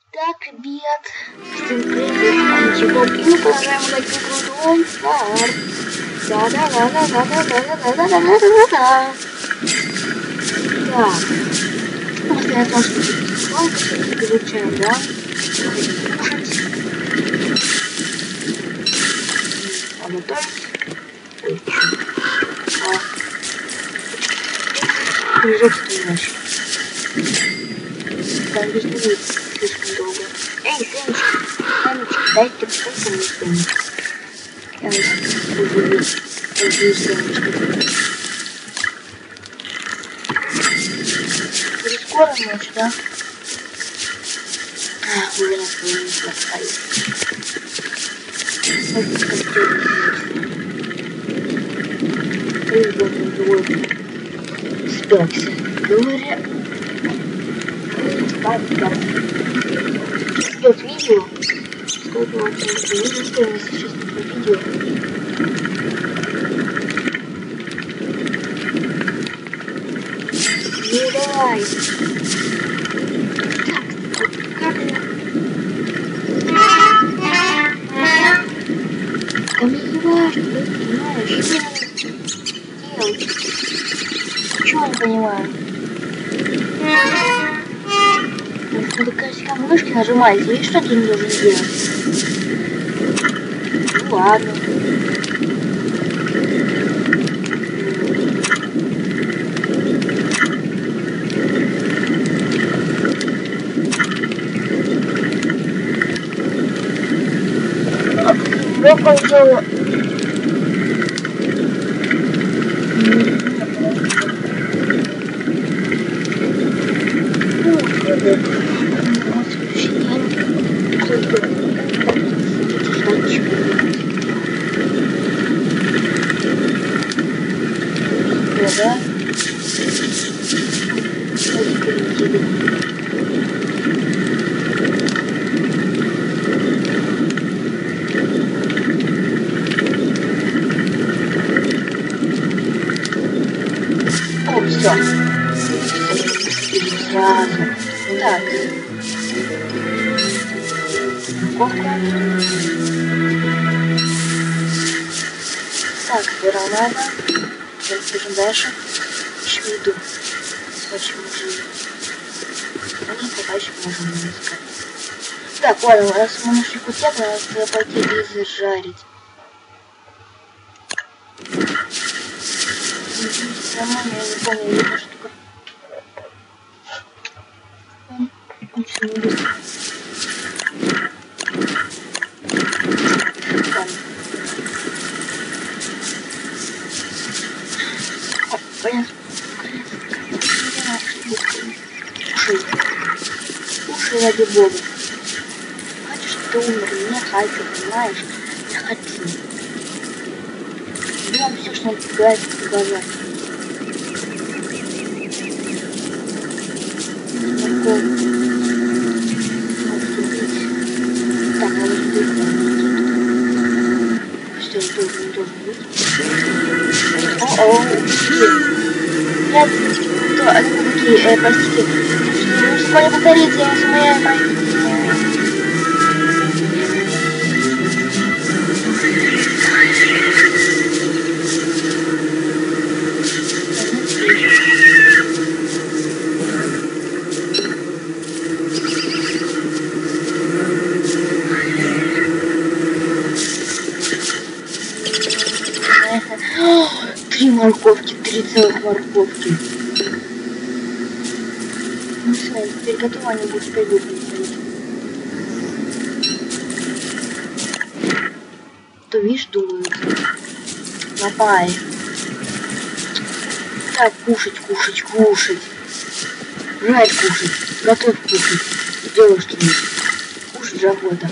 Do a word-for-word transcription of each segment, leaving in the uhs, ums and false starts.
Так, ребят, всем привет, ничего, и мы продолжаем играть в игру Don't Starve. Да-да-да-да-да-да-да-да-да-да-да-да-да-да. Так, мы стоим на том, что сколько изучаем, да? Хотим кушать. Подготовить. Прыжок стоишь. Там здесь не будет слишком долго. Эй, Сенечка, Сенечка, дайте сколько мне Сенечка. Я вот буду видеть. Возьми Сенечка. Будет скоро ночь, да? А, уверен, что я не поставлю. Вот постель. Прыгнул другой. Спекся. Говоря. Идет видео. Сколько вот видео стоимость сейчас по видео. Ну давай. Так, вот как я. Да мне не важно, ты понимаешь, что делать? Чего не понимаю? Надо красиво мышки нажимать, и что ты не должен делать? Ну ладно. Лёгкое дело. Да? О, все. Сразу. Так. Кофка. Так, гранада. Бежим дальше. Еще иду. Почему же? Они пока еще можем не искать. Так, ладно, раз мы нашли кутят, надо пойти и зажарить. Сама я не помню, эта штука. Ничего не будет. Понятно. Слушай, слушай, ради бога. Хочешь, что ты умер? Не хочу, понимаешь? Не хочу. Делаем все, что нам пугает в глаза. Так, надо ждать. Что я должен, не должен быть? О-о, я то, они такие, э, простите, что сегодня повторите, я с моей Три морковки, три целых морковки. Ну все, теперь готово, они будут теперь выглядеть. То видишь, думают. Напай. Так, кушать, кушать, кушать. Жрать, кушать. Готовь, кушать. Делай что-нибудь. Кушать же охота.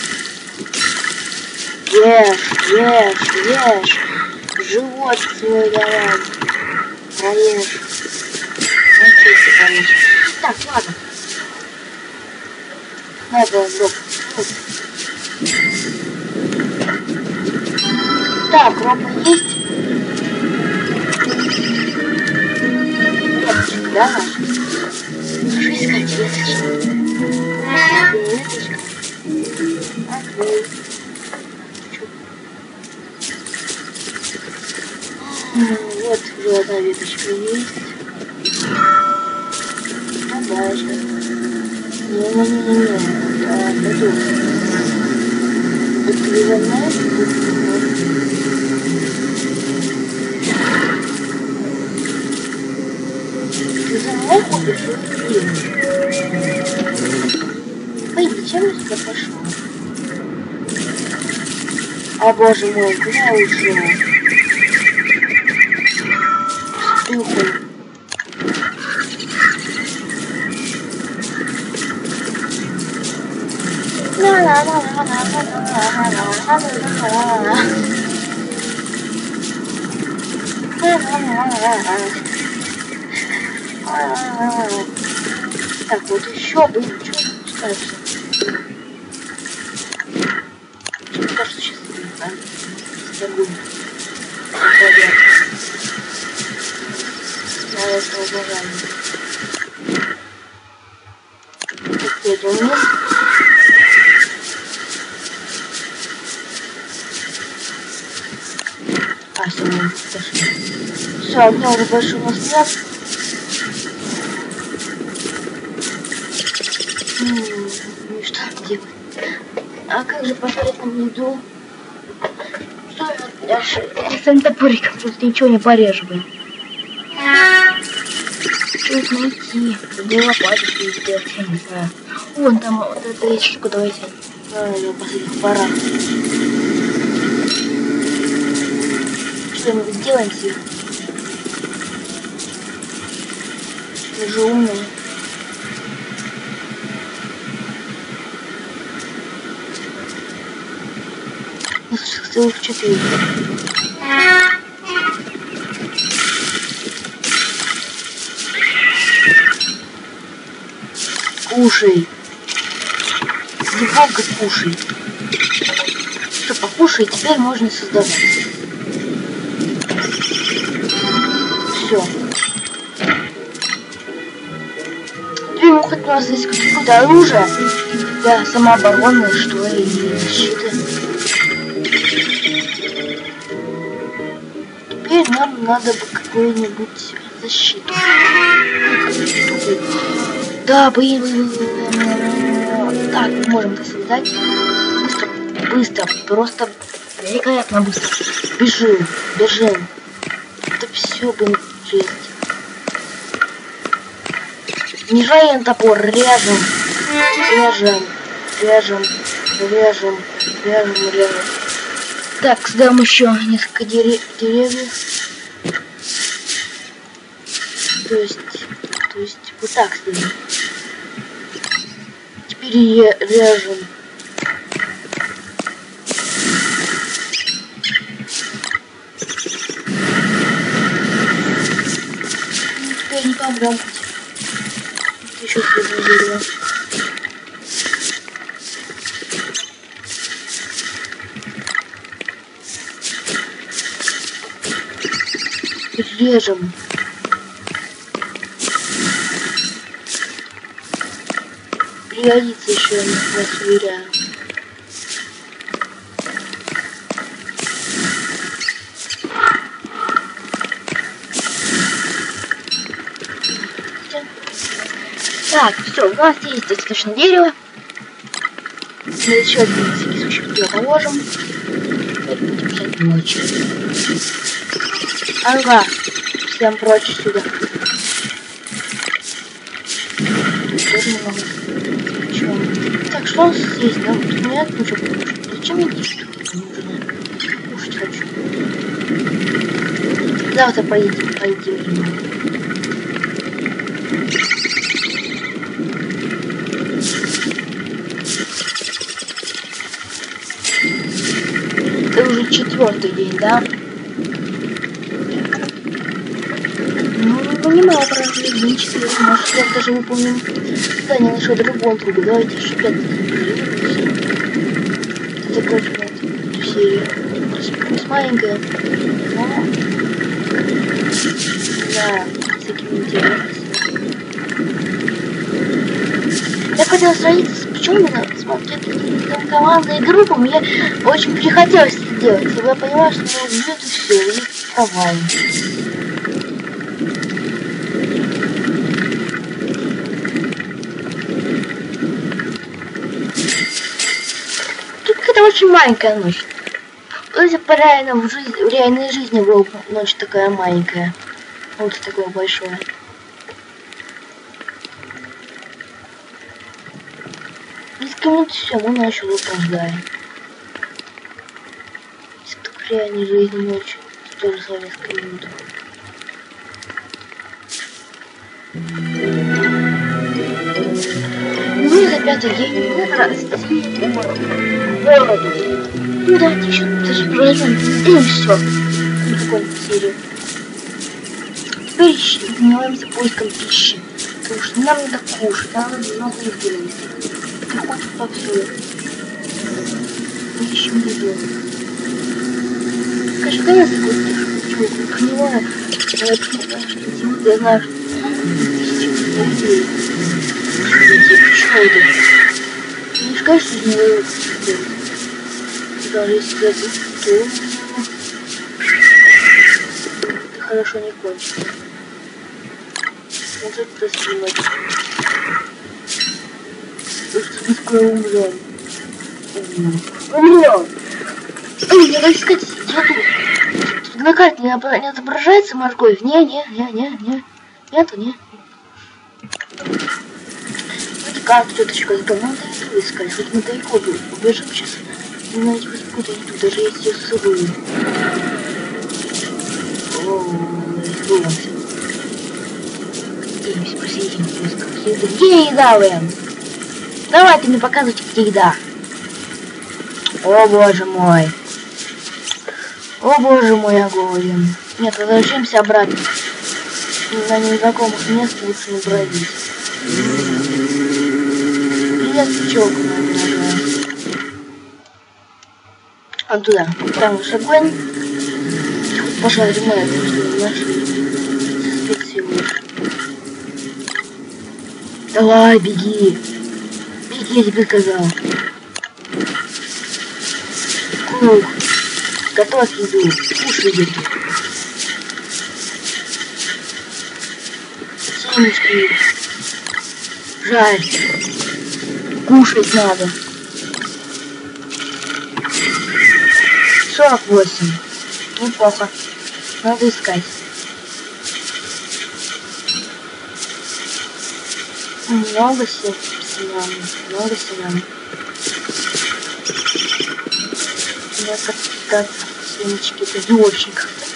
Ешь, ешь, ешь. Живот свой давай. Проешь. Научился, конечно. Так, ладно. Надо, док. Так, ропа есть? Веточка, да, наша? Наша искать веточку. Веточка. Окей. Вот уже одна веточка есть. А дальше. Не-не-не-не-не. Да, пойду. Вот ты за мной? Ты за мной ходишь? Ой, зачем я сюда пошел? О боже мой, куда я ушел? Ты уходишь. Так, вот еще бы ничего не ставится. Мне кажется, сейчас забудем. Я это уважаю. Теперь у нас А, все, мы пошли. Все, одна уже больше у нас нет. Ну и что делать? А как же пожарить нам еду? Что я дальше? Я с этим топориком просто ничего не порежу, блин. Что это найти? Где лопаточку сделать, я не знаю. Вон там вот это есть штука, давайте. А, я последних порах. Что-нибудь сделаем себе. Я же умный. Целых четыре. Кушай. Долго кушай. Все, покушай, теперь можно создавать. Все. Ты ему хоть у нас здесь какое-то оружие для самообороны, что ли, или защиты. Теперь нам надо бы какую-нибудь защиту. Да, блин, блин, блин. Так, мы можем это создать. Быстро, быстро, просто великолепно быстро. Бежим, бежим. Это все, блин, жесть. Снижаем топор, режем, режем, режем, режем, режем, режем. Так, сдам еще несколько дерев деревьев. То есть, то есть вот так сдам. Теперь режем. Теперь не помрем. Еще одно дерево. Режем. Пригодится еще, я вас уверяю. Так, все, у нас есть достаточно дерева. Мы еще один всякий случай туда положим. Теперь будем писать ночь. Ага, всем прочь сюда. Так, что у нас здесь? Да, тут нет ничего. Зачем мне что нужно? Кушать хочу. Завтра поедем, поедем. Это уже четвертый день, да? Ну, понимаю, правда, день четвертый. Может, я даже выполним задание нашего другого друга. Давайте еще пять дней. Это закончим эту серию. Пусть маленькая, но да, с такими интересами. Я хотела сравниться с почему-то, смотря какие-то команды и группы, мне очень прихотелось это делать. И я поняла, что меня убьют и все, и провалим. Тут какая-то очень маленькая ночь. Если бы реально в, жизни, в реальной жизни была ночь такая маленькая. Вот такое большое. Несколько минут все, мы ночью выпруждаем. Если так в реальной жизни ночью, то тоже за несколько минут. Ну, за пятый день, в этот раз, городу. Ну да, еще даже пройдем, и все. Не закончим серию. Теперь занимаемся поиском пищи. Потому что нам надо кушать, нам надо много еды. Приходит повсюду. Мы ищем еду. Конечно, конечно, я не понимаю. Но я понимаю, что делать, я знаю, что еды. Что это? Не скажешь, что не дают сделать. Даже если дадут, то хорошо не кончится. Вот это снимать. Потому что мы скоро умрем. Умрем! Ой, надо искать еду. На карте не отображается морковь? Не, не, не, не, не. Нету, не. Вроде как теточка, это надо еду искать. Хоть мы далеко убежим сейчас. Не знаете, хоть какую-то еду, даже если ее сырую. Ооо, избылся. Где-нибудь посидим, просто. Где еда, Лэм? Давай ты мне показывай, где еда. О боже мой. О боже мой, я голоден. Нет, возвращаемся обратно. На незнакомых мест лучше не бродить. Привет, пчелка моя. А туда. Там шагуем. Пошла ремонт, что нашли. Специи лучше. Давай, беги. Беги, я тебе сказал. Круг. Готовь еду. Кушай еду. Семечки. Жаль. Кушать надо. сорок восемь. Неплохо. Надо искать. Много семян. Много семян. Я как семечки, это не очень как-то.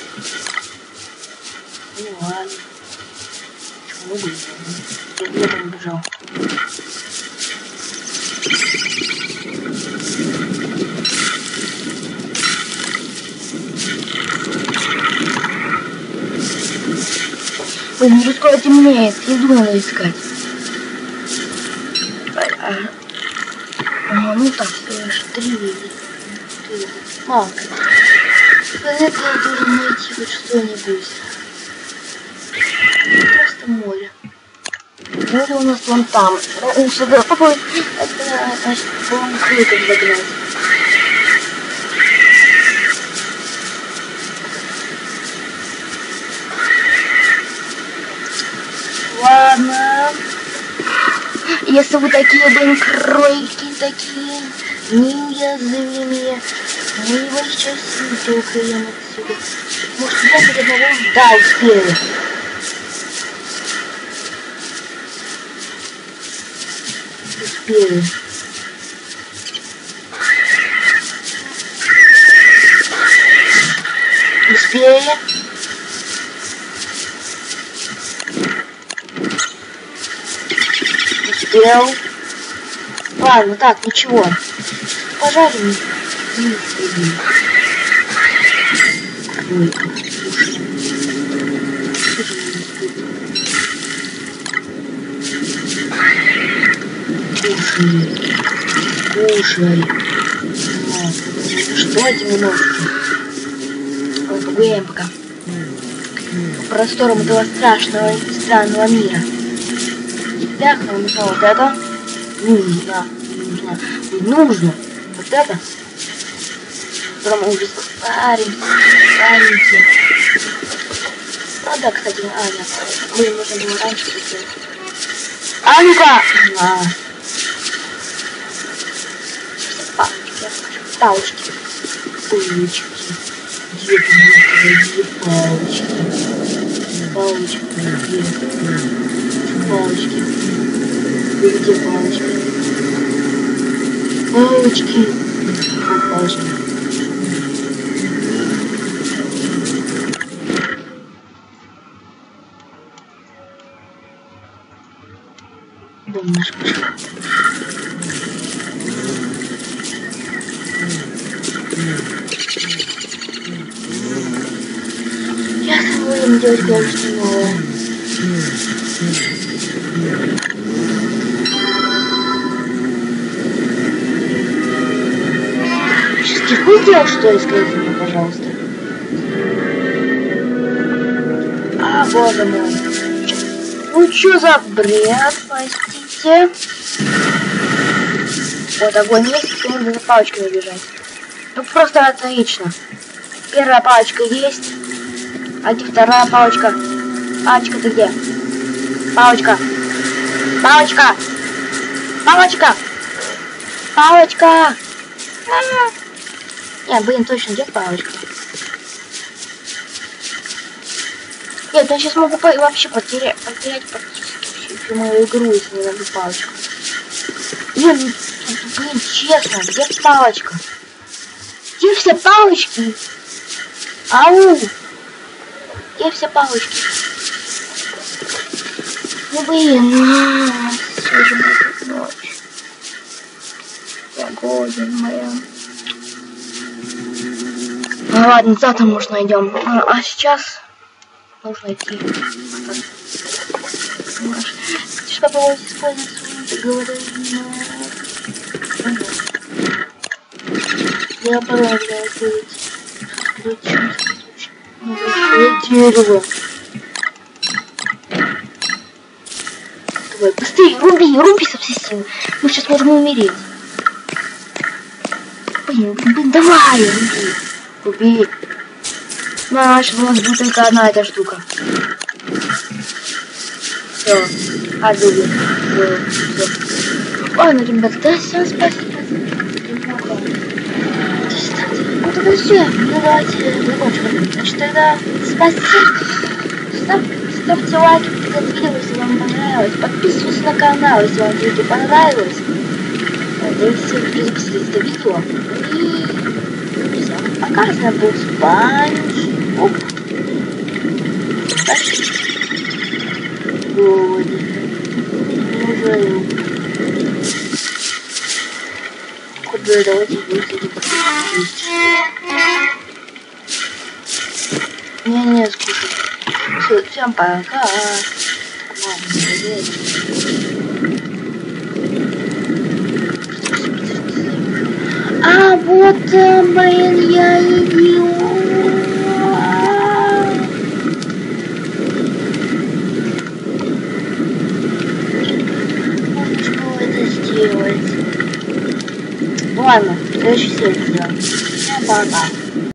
Ну ладно. Чего бы я где-то не бежал. Блин, уже скоро темнеет, еду надо искать. А, а, ну так, три видит. Мало. За это я должен найти хоть что-нибудь. Просто море. Море у нас вон там. Ну, сюда попробуй. Это, значит, по-моему, крыльям загнать. Ладно. Если вы такие, блин, кролики такие неуязвимые, мы его сейчас вытолкаем отсюда. Может, я хоть одного? Да, успели. Успели. Успели. Успел. Ладно, так, ничего. Пожарим. Ой, слушай. Кушай. Кушай. Что эти немножко? Ой, погуляем пока. По просторам этого страшного и странного мира. Так, нам вот это. Ну, да. нужно. Нужно. Вот это. Которым мы уже паримся. Паримся. А, да, кстати, а, нет. Блин, нужно было раньше сделать. А ну-ка! На. Палочки, я скажу. Палочки. Палочки. Где ты, палочки? Палочки, где? Палочки. Где палочки? Палочки. Вот палочки. Дом наш пошел. Сейчас мы будем делать кое-что новое. Сейчас кирку сделал, что ли, скажите мне, пожалуйста. А, боже мой. Ну что за бред, простите. Вот огонь есть, и нужно за палочкой набежать. Ну просто отлично. Первая палочка есть. А где вторая палочка? Палочка, ты где? Палочка. Палочка. Палочка. Палочка. А-а-а. Не, блин, точно, где палочка? Нет, я сейчас могу вообще потерять, потерять практически всю мою игру, если не найду палочку. Нет, ну, блин, честно, где палочка? Где все палочки? Ау! Где все палочки? Ну блин, все же будет ночь. Я голоден, моя. Ну ладно, завтра, может, найдем. А, а сейчас нужно идти. Что попробовать использовать свою договоренность? Я пора сделать. Большое дерево. Давай, быстрее, руби, руби со всей силы. Мы сейчас можем умереть. Блин, блин, давай, руби. Руби. Наш, у нас будет только одна эта штука. Все, отдуби. Все, все. Ладно, ребята, да, всем спасибо. Ну тогда все, давайте закончим. Значит, тогда спасибо. Ставь, ставьте лайки под это видео, если вам понравилось. Подписывайтесь на канал, если вам видео понравилось. Надеюсь, все записывайте это видео. И всем пока, с вами был Спанч. Оп. Куда давайте будем. Не-не, скучно. Все, всем пока. А вот, блин, я идиот. Что это сделать? Ладно, следующий серию сделаем. Всем пока.